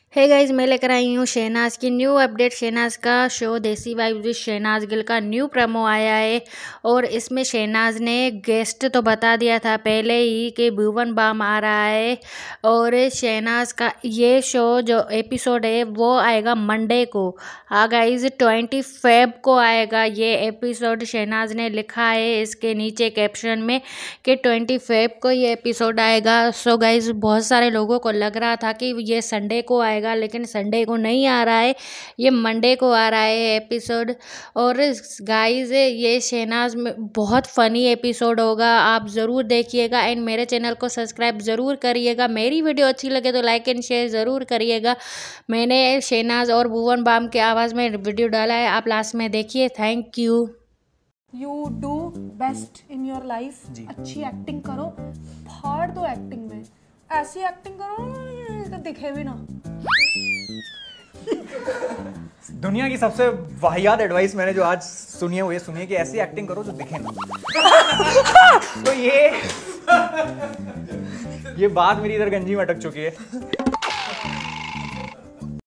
Hey guys, मैं लेकर आई हूँ शहनाज की न्यू अपडेट। शहनाज का शो देसी वाइब्स विद शहनाज गिल का न्यू प्रोमो आया है और इसमें शहनाज ने गेस्ट तो बता दिया था पहले ही कि भुवन बाम आ रहा है। और शहनाज का ये शो जो एपिसोड है वो आएगा मंडे को। हाँ गाइज, 20 फेब को आएगा ये एपिसोड। शहनाज ने लिखा है इसके नीचे कैप्शन में कि 20 फेब को ये एपिसोड आएगा। सो गाइज, बहुत सारे लोगों को लग रहा था कि ये संडे को आएगा, लेकिन संडे को नहीं आ रहा है, ये मंडे को आ रहा है एपिसोड। और गाइस, ये शहनाज में बहुत फ़नी एपिसोड होगा, आप ज़रूर देखिएगा एंड मेरे चैनल को सब्सक्राइब ज़रूर करिएगा। मेरी वीडियो अच्छी लगे तो लाइक एंड शेयर ज़रूर करिएगा। मैंने शहनाज और भुवन बाम की आवाज़ में वीडियो डाला है, आप लास्ट में देखिए। Thank you. You do best in your life. अच्छी एक्टिंग करो, फाड़ दो एक्टिंग में, ऐसी एक्टिंग करो तो दिखे भी ना। दुनिया की सबसे वाहियात एडवाइस मैंने जो आज सुनी है वो ये सुनी है कि ऐसी एक्टिंग करो जो दिखे ना। तो ये बात मेरी इधर गंजी में अटक चुकी है।